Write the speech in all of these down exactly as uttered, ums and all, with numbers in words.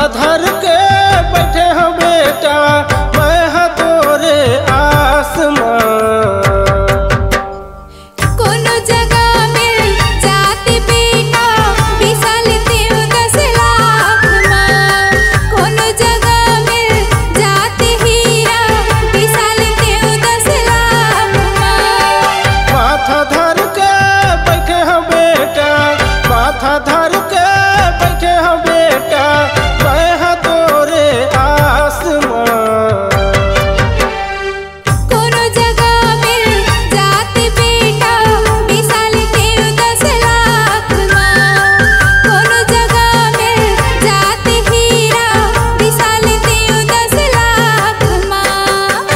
धर के बैठे हो बेटा मैं हाँ तोरे आसमां। कोनो जगह मिल जाते बेटा बिसाल देव दस लाख माँ। कोनो जगह मिल जाते हीरा बिसाल देव दस लाख माँ। माथा धर के बैठे हो बेटा माथा धर के बैठे हो बेटा मैं हाँ तोरे आसमां। कोनो जगह मिल जाते बेटा बिसाल देव दस लाख माँ। कोनो जगह मिल जाते हीरा बिसाल देव दस लाख माँ।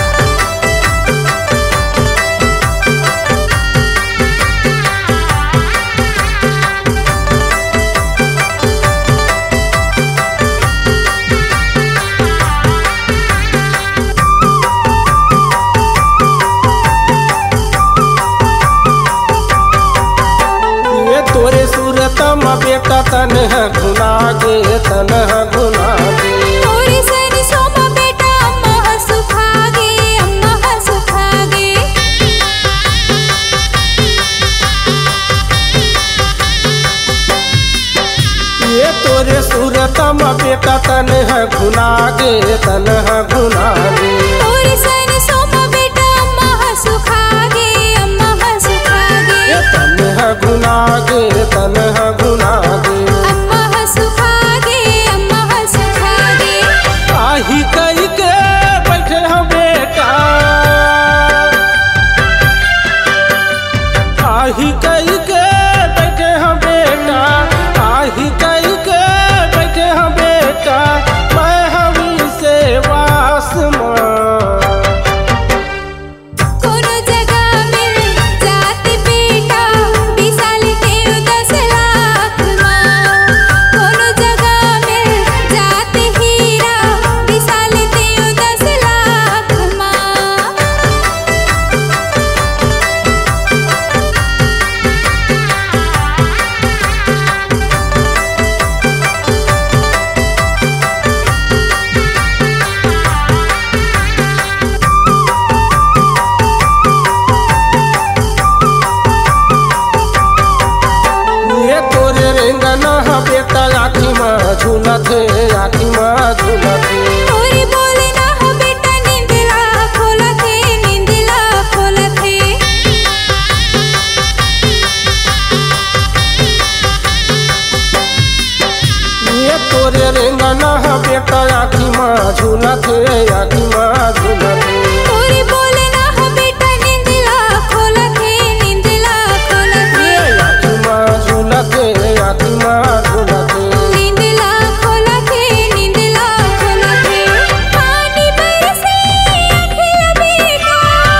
ये तोरे सूरत में बेटा तन है गुना गे तन है गुना गे। तोरे सन सोमा बेटा अम्मा सुखागे अम्मा सुखागे। ये तोरे सूरत में बेटा तन है गुना गे तन है गुना गे। तोरे सन सोमा बेटा अम्मा सुखागे अम्मा सुखागे। ये तन है गुना गे तन है गुना गे। अम्मा सुखागे अम्मा सुखागे। आही कई के बैठे हो बेटा आही कई के बैठे हो बेटा आही कई के बैठे हो बेटा मैं हवी से वासमां। कोनो जगह मिल जाते बेटा बिसाल देव दस लाख माँ। कोनो जगह मिल जाते हीरा बिसाल देव दस लाख माँ। ये तोरे रेंगना है बेटा आखी माँ झूला थे आखी माँ झूला थे। तोरी बोले ना हो बेटा नींदला खोला थे नींदला खोला थे। ये तोरे रेंगना है बेटा आखी माँ झूला थे आखी माँ झूला थे। तोरी बोले ना हो बेटा नींदला खोला थे नींदला खोला थे। ये आखी माँ झूला थे आखी माँ झूला थे। नींदला खोला थे नींदला खोला थे। पानी बरसे अखिल बेटा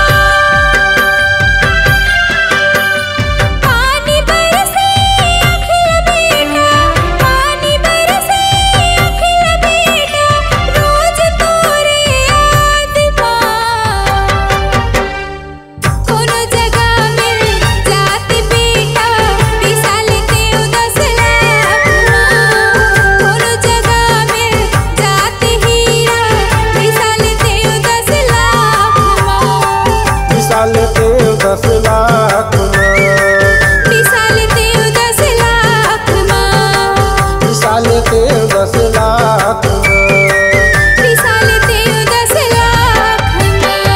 पानी बरसे अखिल बेटा पानी बरसे अखिल बेटा रोज तोरे याद माँ। कोनो जगह मिल जाते बेटा बिसाल देव दस लाख माँ। कोनो जगह मिल जाते हीरा बिसाल देव दस लाख माँ। विशाल देव दस लाख माँ। बिसाल देव दस लाख माँ। विशाल देव दस लाख माँ। बिसाल देव दस लाख माँ।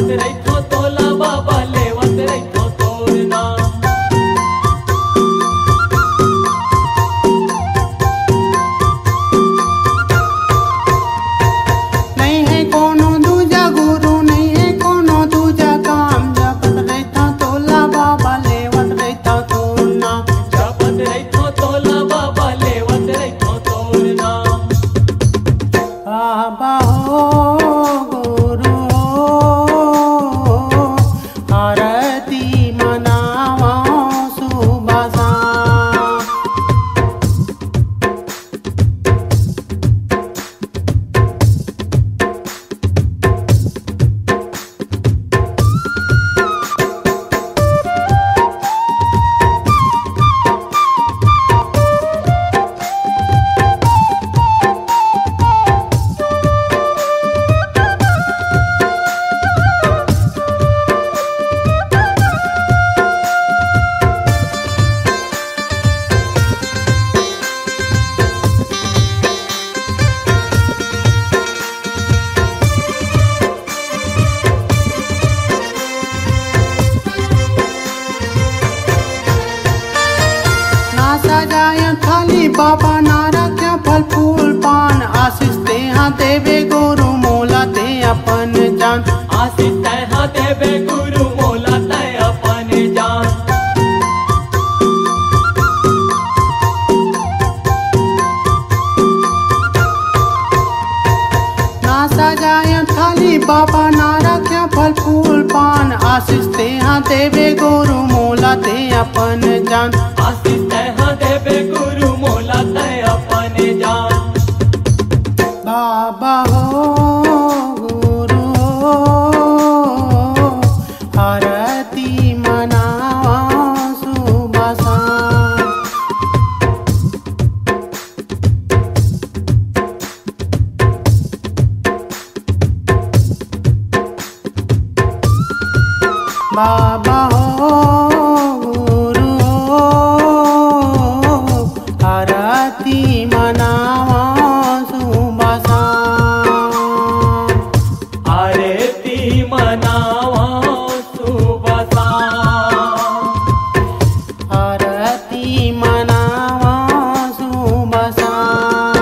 जापत रहितो तोला बाबा लेवत रहितो तोर नाम। नहीं है कोनो दूजा गुरु, नहीं है कोनो दूजा काम, जापत रहता तोला बाबा लेवत रहता तोर नाम। जापत रहितो तोला बाबा लेवत रहितो तोर नाम। बाबा हो गुरु हो, आरती मनावा सुबह शाम। ना सजाया थाली बाबा, ना रख्या फल फूल पान, आशीष ते हाँ देवे गुरु मोला ते अपन जान। आशीष तैहा देवे गुरु मोला तय अपन जान। ना सजाया थाली बाबा, ना रख्या फल फूल पान, आशीष ते हाँ देवे गुरु मोला ते अपन जान। आशीष तैहा देवे गुरु मोला तय अपन जान। बाबा हो गुरु हो, आरती मनावा सुबह शाम। बाबा हो गुरु हो, आरती मनावा सुबह शाम। आरती मनावा सुबह शाम। आरती मनावा सुबह शाम।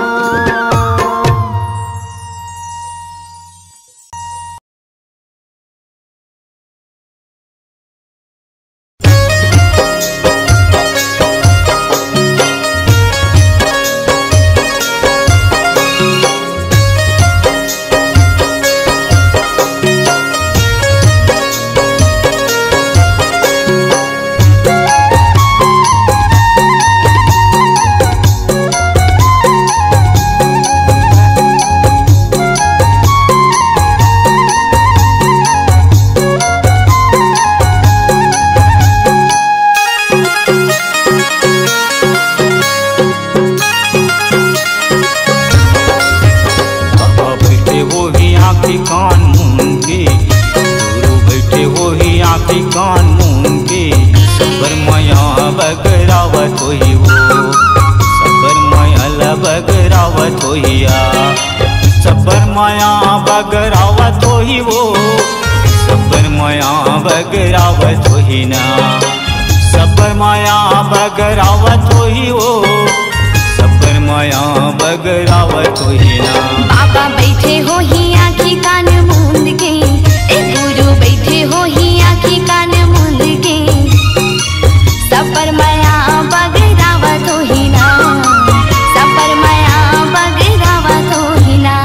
बाबा बैठे हो ही आँखी कान मूंगे, गुरु बैठे हो ही आँखी कान मूंगे, सबर माया बगरावत होई हो, सबर माया बगरावत होइया, सबर माया बगरावत होई वो, सबर माया बगरावत होई ना, सबर माया बगरावत होई वो, सबर माया बगरावत होई ना। बाबा बैठे हो ही आँखी कान मूंद के, ए गुरु बैठे हो ही आँखी कान मूंद के, सबर माया बगरावत होई ना, सबर माया बगरावत होई ना।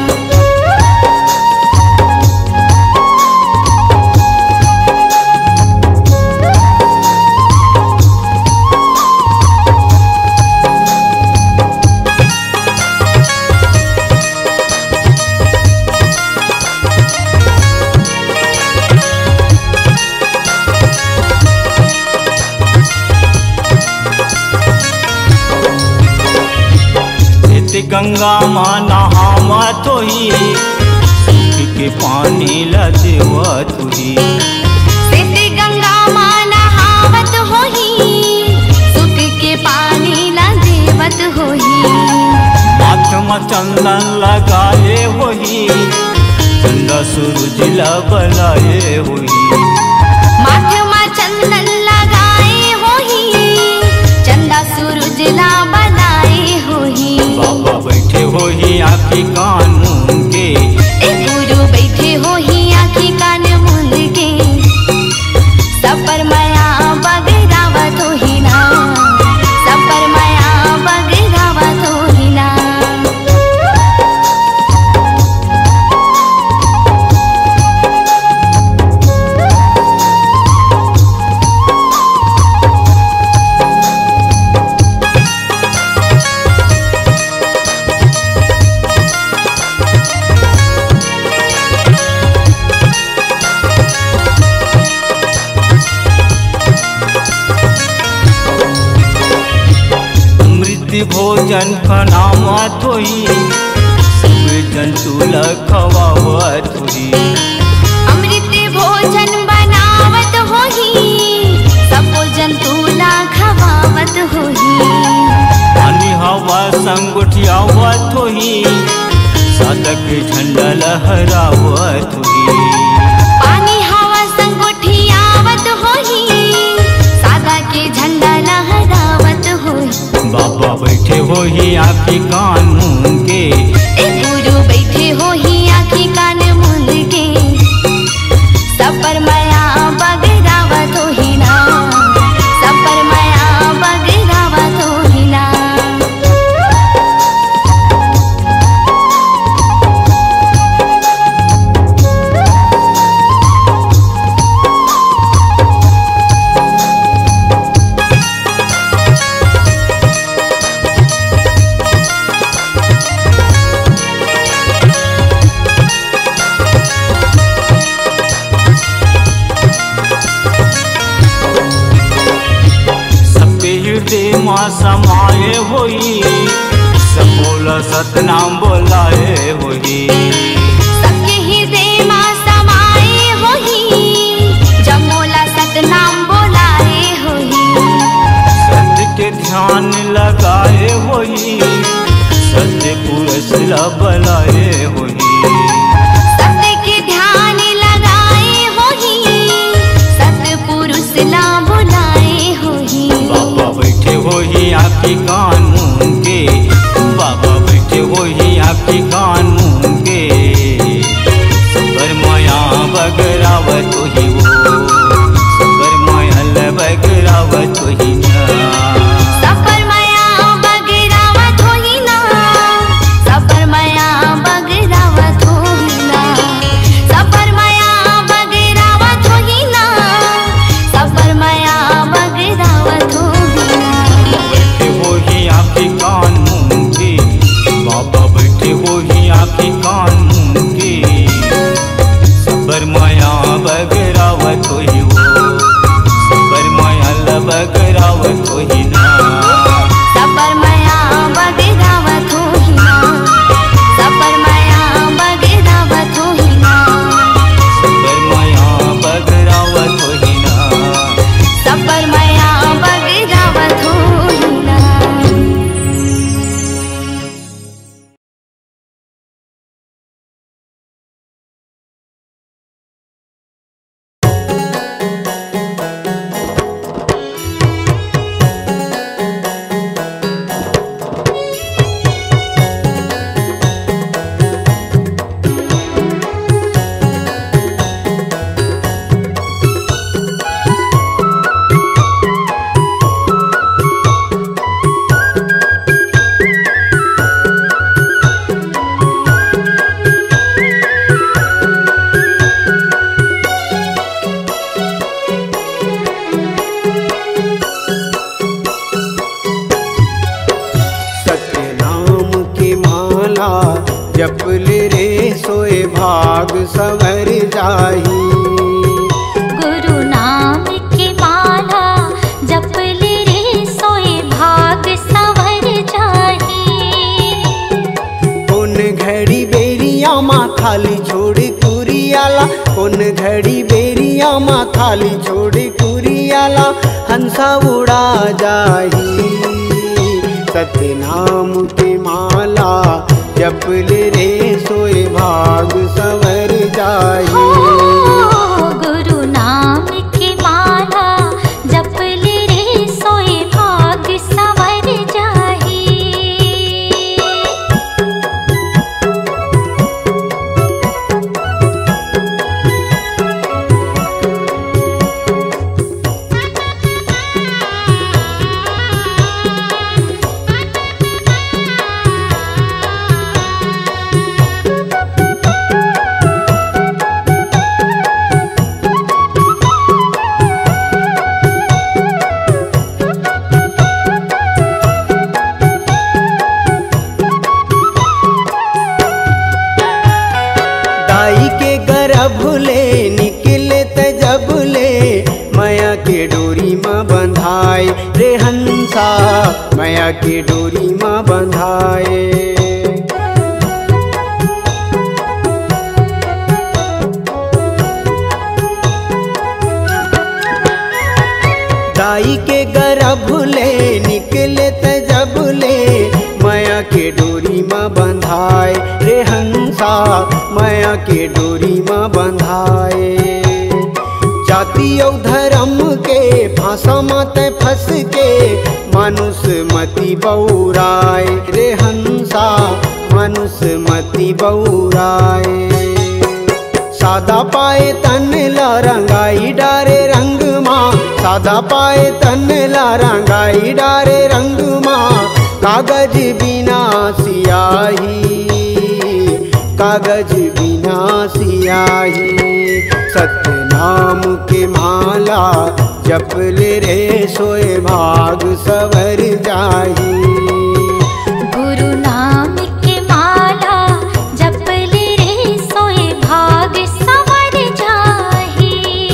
गंगा माँ नहावत होई, सुख के पानी लदेवत होई, सिद्धि गंगा माँ नहावत होही, सुख के पानी लदेवत होही, माथ में चंदन लगाए होई, चंदा सूरज ला बनाए होई। माथे मा चंदन लगाए होही, चंदा सूरज ला बनाए होही। बाबा बैठे होही आँखी कान मूंद के, ए गुरु बैठे होही आँखी कान मूंद के। सब पर माया बगरावत होही ना, सब पर माया बगरावत होही ना। भोजन खनावत होई, सब जंतु ला खवावत होई। अमृत भोजन बनावत होही, सब जंतु ला खवावत होही। पानी हवा संग उठियावत होई, साधक झंडा लहरावत होई। पानी हवा संग उठियावत होही, सादा के झंडा लहरावत होही। बाबा बैठे होही आँखी कान मूंद के, ए गुरु बैठे होही आँखी कान मूंद के। सब पर माया बगरावत होही ना, सब पर माया बगरावत होही ना। माँ समाये होई, सब बोला सतनाम बोलाए होई। सबके हृदय माँ समाये होही, जब मोला सतनाम बोलाए होही। सत्य के ध्यान लगाए होई, सत्य पुरुष ला बनाए होई। सत्य के ध्यान लगाए होही, सत्य पुरुष ला बुलाए होही। बाबा बैठे होही आँखी कान मूंद के, बाबा बैठे होही आँखी कान मूंद के। सबर माया बगरावत होही वो, सबर माया ल बगरावत होही ना। सब पर माया बगरावत होही ना, सब पर माया बगरावत होही ना। सब पर माया बगरावत होही ना, सब पर माया बगरावत होही ना। बैठे होही आँखी कान मूंद के, बाबा बैठे होही आँखी कान मूंद के। सबर माया बगरावत होही वो, सबर माया ल बगरावत होही ना। सब पर माया बगरावत होही ना, सब पर माया बगरावत होही ना। सबर माया बगरावत होही ना। सब पर माया बगरावत होही ना। जप ले रे सोए भाग संवर जाही। गुरु नाम की माला जप ले रे सोए भाग संवर जाही। कौन घड़ी बेरिया माँ खाली छोड़ कुरियाला, कौन घड़ी बेरिया माँ खाली छोड़ कुरियाला, हंसा उड़ा जाही। सत्य नाम की माला जप ले रे सोए भाग सवर जाही। हो गुरु नाम की माला जप ले रे सोए भाग सवर जाही। दाई के गर्भ ले निकले त जब ले माया के डोरी माँ बंधाए रे हंसा, माया के डोरी माँ बंधाए। दाई के गर्भ ले निकले त जब ले माया के डोरी माँ बंधाए रे हंसा, माया के डोरी माँ बंधाए। जाति और धर्म के फांसा मत फंस के मानुष मति बौराए रे हंसा, मानुष मति बौराए। सादा पाए तन ला रंगाई डारे रंग माँ, सादा पाए तन ला रंगाई डारे रंग माँ। कागज बिना सियाही, कागज बिना सियाही। सत्य नाम के माला जप ले रे सोए भाग सवर जाही। गुरु नाम की माला जप ले रे सोए भाग सवर जाही।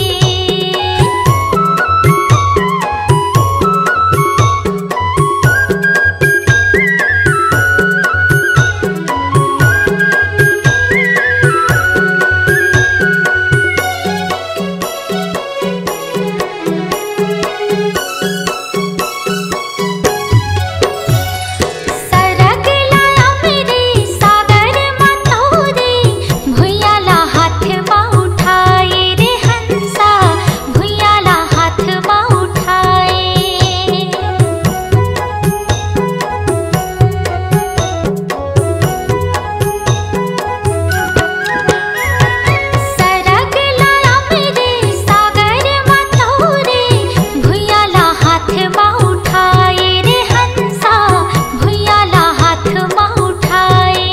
सरग लाया मेरे सागर मतोरे भुयाला हाथ माँ उठाए रे हंसा, भुयाला हाथ माँ उठाए। सरग लाया मेरे सागर मतोरे भुयाला हाथ माँ उठाए रे हंसा, भुयाला हाथ माँ उठाए।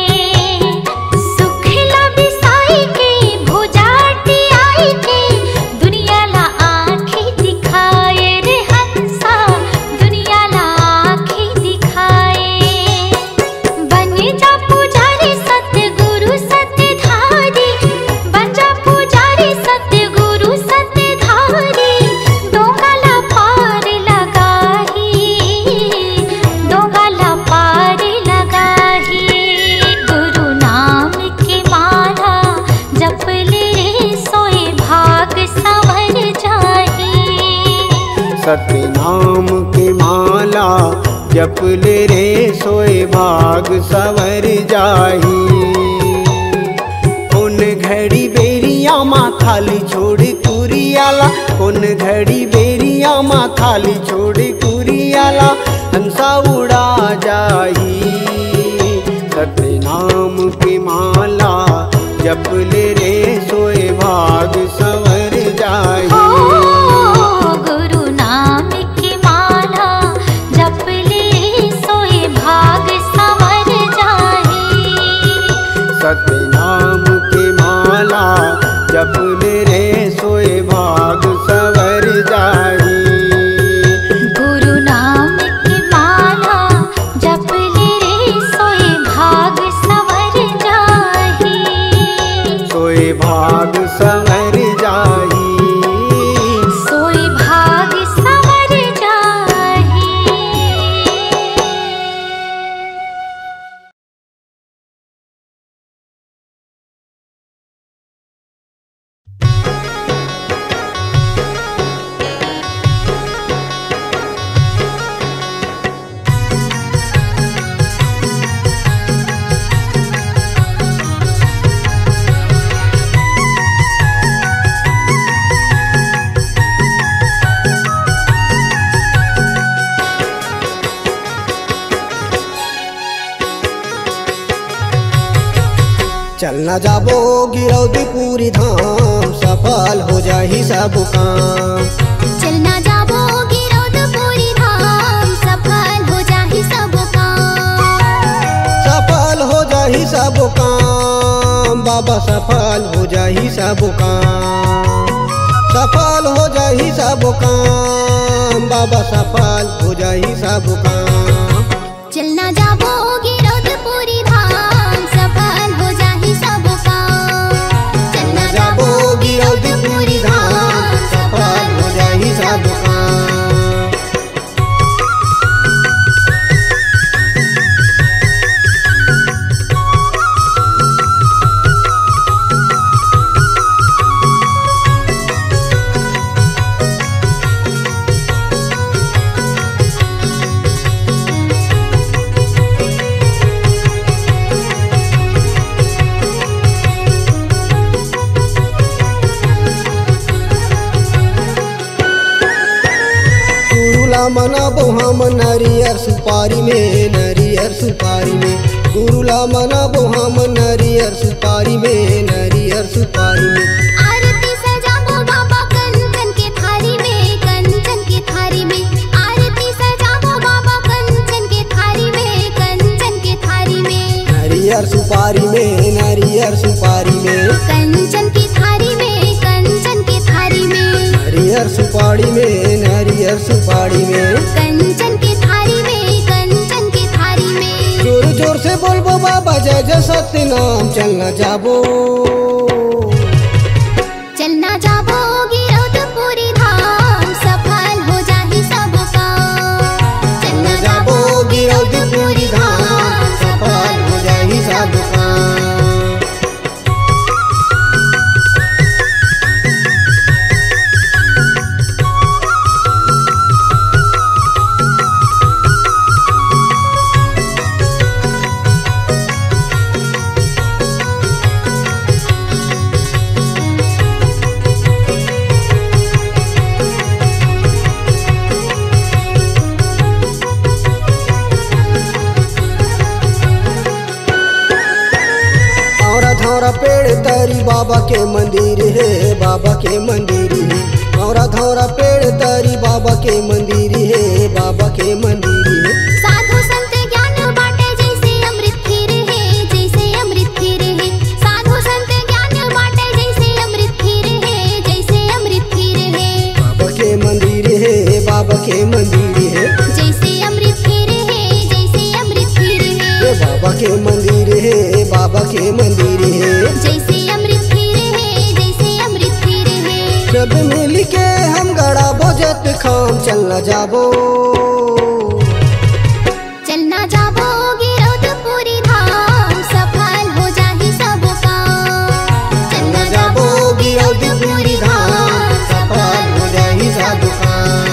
सुखला बिसाई के भुजाटी आई के दुनियाला आँखें दिखाए रे हंसा, दुनियाला आँखें दिखाए। बन जा पुजारी सतगुरु सतधारी, बन जा पुजारी सतगुरु सतधारी। डोंगाला पार लगाही, डोंगाला पार लगाही। गुरु नाम की माला जप ले रे सोए भाग सवर जाही। सत्य नाम के माला जप ले रे सोए भाग सवर जाही। उन घड़ी बेरिया माँ खाली छोड़ कुरियाला, उन घड़ी बेरिया माँ खाली छोड़ कुरियाला। हंसा उड़ा जाही। सत्य नाम की माला जप ले रे सोए भाग सवर जाही। हो गुरु नाम की माला जप ले रे सोए भाग सवर जाही। सत्य नाम की माला जप ले रे सोए भाग सवर जाही। गुरु नाम की माला जप ले चलना जाबो गिरौदी पूरी धाम, सफल हो जाही सब काम। चलना जाबो गिरौद पूरी धाम, सफल हो जाही सब काम। सफल हो जाही सब काम, बाबा सफल हो जाही सब काम। सफल हो जाही सब काम, बाबा सफल हो जाही सब काम। चलना जाबो गिरौद पूरी धाम, सफल हो जाही सब काम। चलना जाबो गिरौदी पूरी धाम, सफल हो जाही सब काम। मनाबो हम नरियर सुपारी में, नरियर सुपारी में। गुरुला मनाबो हम नरियर सुपारी में, नरियर सुपारी में। आरती सजाबो बाबा कंचन के थारी में, कंचन के थारी में। आरती सजाबो बाबा कंचन के थारी में, कंचन के थारी में। नरियर सुपारी में, नरियर सुपारी में। कंचन की थारी में, कंचन के थारी में। नरियर सुपारी में, नरियर सुपारी में। कंचन के थारी में, कंचन के थारी में। जोर जोर से बोलबो बाबा जय जय सत्य नाम। चलना जाबो चलना जाबो गिरौद पूरी धाम, सफल हो जाही सब काम। चलना जाबो गिरौदी पूरी धाम, सफल हो जाही सब काम। धौरा पेड़ तरी बाबा के मंदिर है, बाबा के मंदिर है। धौरा धौरा पेड़ तरी बाबा के मंदिर है, बाबा के मंदिर है। साधु संत ज्ञान बाटे जैसे अमृत खीर है, जैसे अमृत खीर है। साधु संत ज्ञान बाटे जैसे अमृत खीर है, जैसे अमृत खीर है। बाबा के मंदिर है, बाबा के मंदिर है। जैसे अमृत खीर है, जैसे अमृत खीर है। बाबा के मंदिर है, बाबा के मंदिर है। जैसे अमृत खीर है, जैसे अमृत खीर है। सब मिल के हम गड़ाबो जत खाम। चलना जाबो चलना जाबो गिरौद पूरी धाम, सफल हो जाही सब काम। चलना जाबो गिरौदी पूरी धाम, सफल हो जाही सब काम।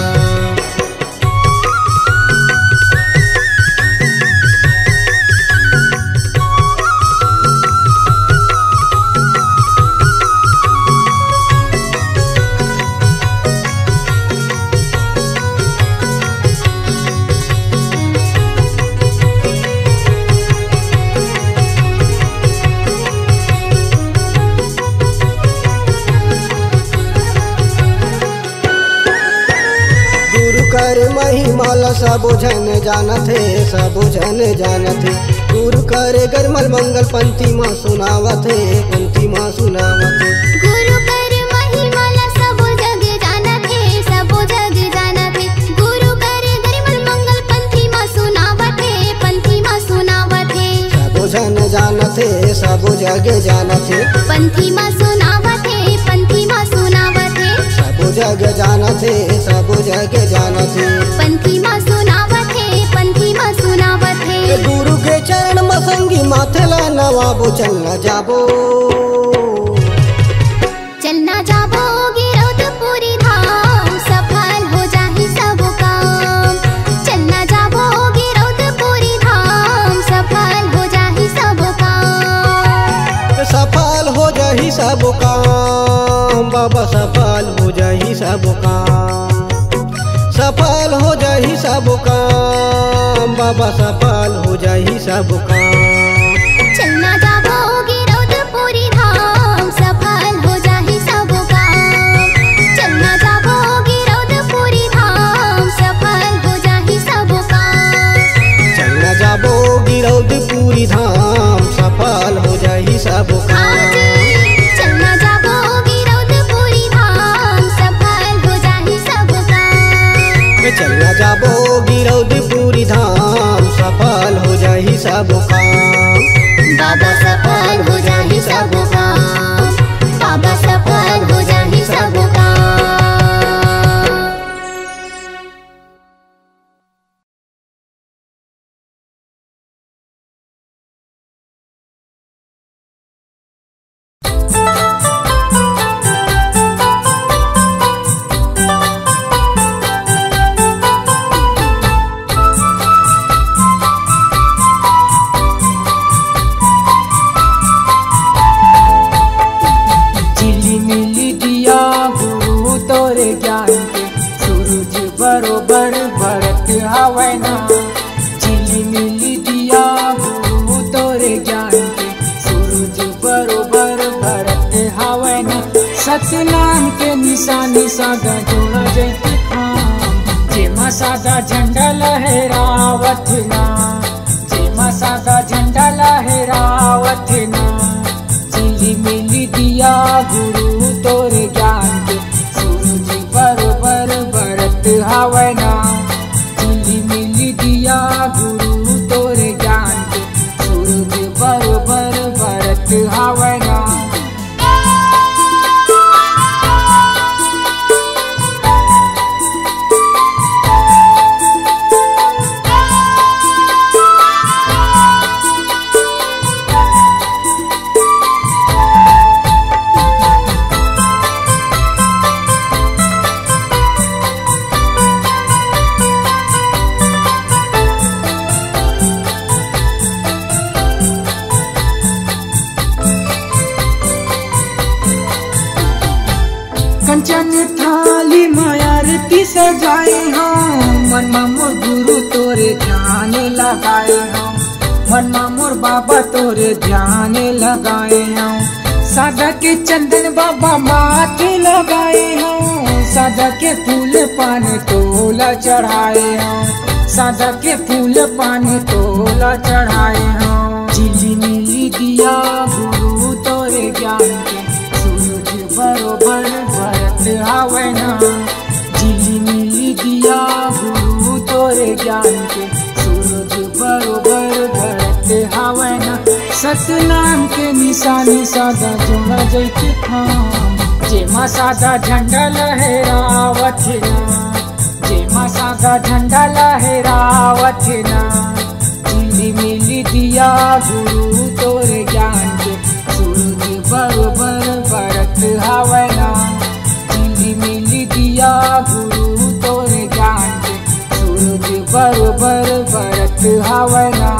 कर महिमाला सब जन जानत है, सब जन जानत है। गुरु करे गरमल मंगल पंथी माँ सुनावत है, पंथी माँ सुनावत है। गुरु कर महिमाला सब जग जानत है, सब जग जानत है। गुरु करे गरमल मंगल पंथी माँ सुनावत है, पंथी माँ सुनावत है। सब जन जानत है, सब जग जानत है। पंथी माँ सुनावत है, पंथी माँ सुनावत है। सब जग जानत है, सब जग जानत है। पंथी माँ सुनावत है, पंथी माँ सुनावत है। गुरु के चरण मसंगी माथे ला नवाबो। चलना जाबो चलना जाबो गिरौद पूरी धाम, सफल हो जाही सब काम। चलना जाबो गिरौद पूरी धाम, सफल हो जाही सब काम। सफल हो जाही सब काम, बाबा सफल हो जाही सब काम। सफल हो जाही सब काम, बाबा सफल हो जाही सब काम। चलना जाबो गिरौद पूरी निशानी सादा जोड़ा जैती खाम जेमा सादा झंडा लहरावत ना जेमा सादा झंडा लहरावत ना चिली मिली दिया गुरु तोरे ज्ञान के सूरज बरोबर बरत हवना चिली मिली दिया गुरु तोरे ज्ञान के सूरज बरोबर बरत हवना। कंचन थाली मायारती सजाए हम मन मोर गुरु तोरे ध्यान लगाए हम मन मोर बाबा तोरे ध्यान लगाए हम सादा के चंदन बाबा माथे लगाए हम सादा के फूल पान तोला चढ़ाए हम सादा के फूल पान तोला चढ़ाए हम चिली मिली दिया गुरु तोरे ज्ञान के बरोबर भरत हवना चिली मिली दिया गुरु तोरे ज्ञान के सूरज बरोबर भरत हवना सतनाम के निशानी सादा जोड़ा जैती खाम जेमा सादा झंडा लहरावत ना जेमा सादा झंडा लहरावत ना चिली मिली दिया गुरु तोरे ज्ञान के सूरज बरोबर बरत हवना चिली मिली दिया गुरु तोरे ज्ञान के सूरज बरोबर बरत हवना।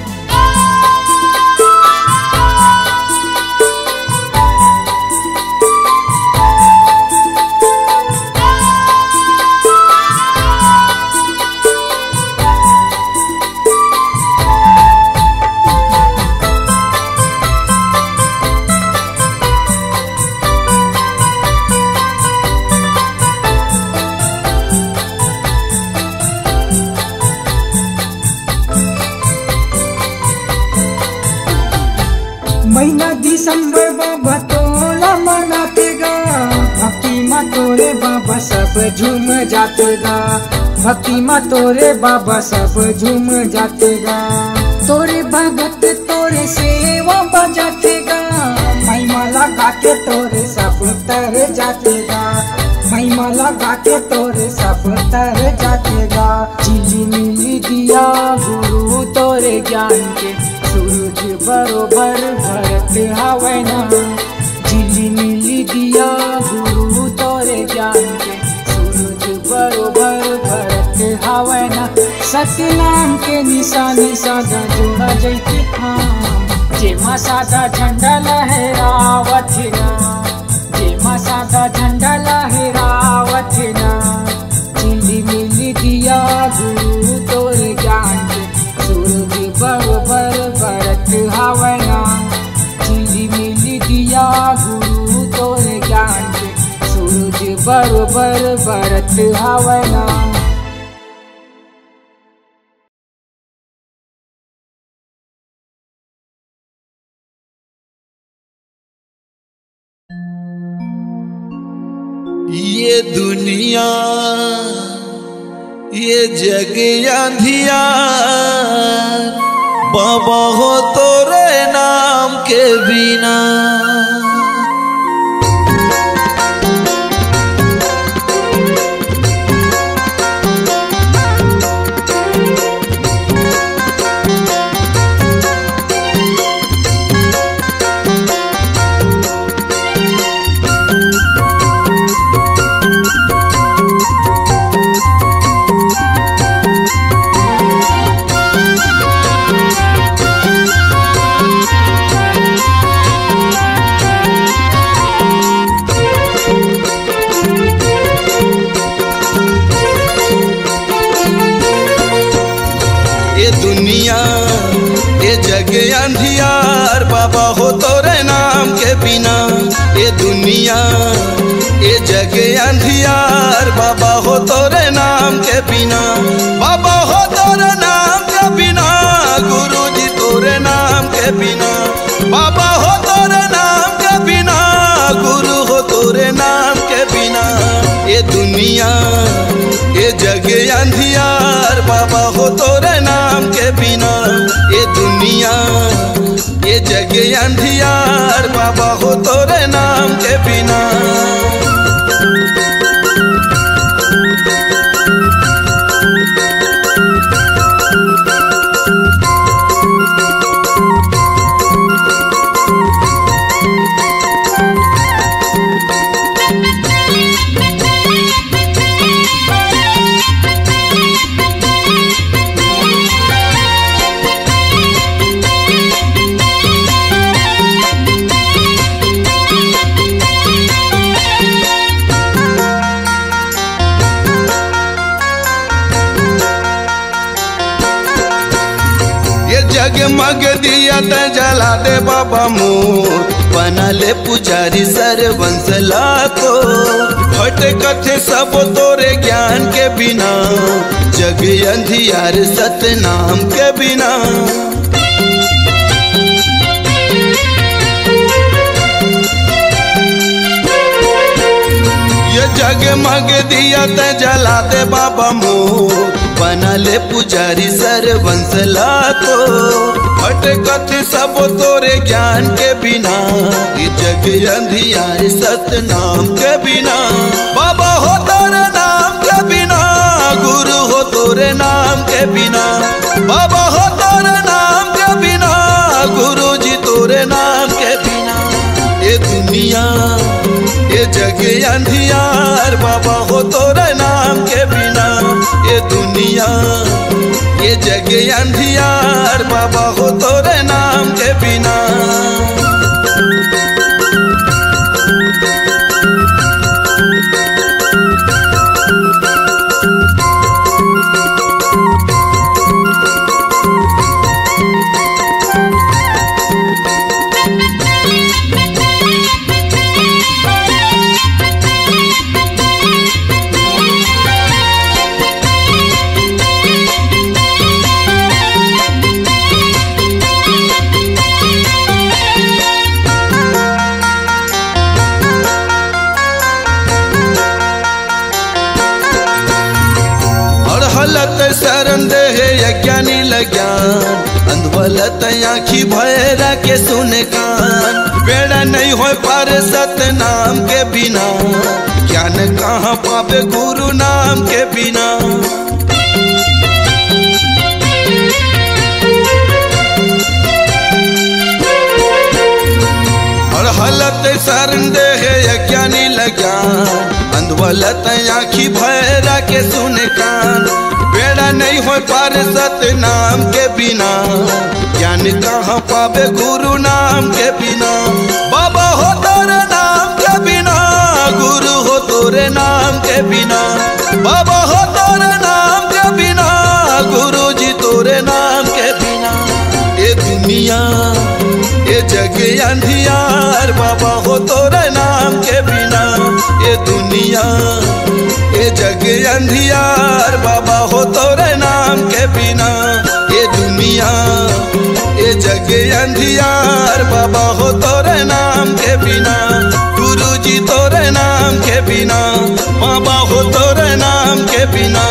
महीना दिसंबर बाबा तोला मनातेगा भक्ति माँ तोरे बाबा सब झूम जातेगा भक्ति माँ तोरे बाबा सब झूम जातेगा तोरे भगत तोरे सेवा बजातेगा महिमा लगा के तोरे सब तर जातेगा महिमा लगा के तोरे सब तर जातेगा चिली मिली दिया गुरु तोरे ज्ञान के सूरज बरोबर भरत हवना चिली मिली दिया गुरु तोरे ज्ञान के सूरज बरोबर भरत हवना सतनाम के निशानी सादा जोड़ा जैती खाम जेमा सादा झंडा लहरावत ना जेमा सादा झंडा लहरावत ना चिली मिली दिया गुरु तोरे ज्ञान के सूरज बरोबर बरत हवना चिली मिली दिया गुरु तोरे ज्ञान के सूरज बरोबर बरत हवना। ये दुनिया ये जग अंधियार बाबा हो तोरे नाम के बिना अंधियार बाबा हो तोरे नाम के बिना ये दुनिया ये जग अंधियार बाबा हो तोरे नाम के बिना, बाबा हो तोरे नाम के बिना, गुरु जी तोरे नाम के बिना, बाबा हो तोरे नाम के बिना, गुरु हो तोरे नाम के बिना। ये दुनिया ये जग अंधियार बाबा हो तोरे नाम के बिना, ये दुनिया ये जग अंधियार बाबा हो तोरे नाम के बिना। जगमग दिया त जला दे बाबा मोर, बना ले पुजारी सरवंश लाखो, हट कथे सब तोरे ज्ञान के बिना, जग अंधियार सतनाम के बिना। ये जगमग दिया त जला दे बाबा मोर, बना ले पुजारी सरवंश लाखो, हट कथे सब तोरे ज्ञान के बिना, ये जग अंधियार सतनाम के बिना। बाबा हो तोरे नाम के बिना, गुरु हो तोरे नाम के बिना, बाबा हो तोरे नाम के बिना, गुरु जी तोरे नाम के बिना। ये दुनिया ये जग अंधियार बाबा हो तोरे नाम के बिना, ये दुनिया ये जग अंधियार बाबा हो तोरे नाम के बिना। हलत शरण दे यज्ञानी लज्ञान, अंधवलत आँखी भैरा के सुने कान, बेड़ा नहीं हो पार सतनाम के बिना, ज्ञान कहाँ पावे गुरु नाम के बिना। और हलत शरण दे यज्ञानी लज्ञान, अंधवलत आँखी भैरा के सुने कान, बेड़ा नहीं हो पार सतनाम के बिना, ज्ञान कहाँ पावे गुरु नाम के बिना। बाबा हो तोरे नाम के बिना, गुरु हो तोरे नाम के बिना, बाबा हो तोरे नाम के बिना, गुरु जी तोरे नाम के बिना। ये दुनिया ये जग अंधियार बाबा हो तोरे नाम के बिना, ये दुनिया ये जग अंधियार बाबा हो तोरे नाम के बिना, ये दुनिया ये जग अंधियार बाबा हो तोरे नाम के बिना, गुरु जी तोरे नाम के बिना, बाबा हो तोरे नाम के बिना।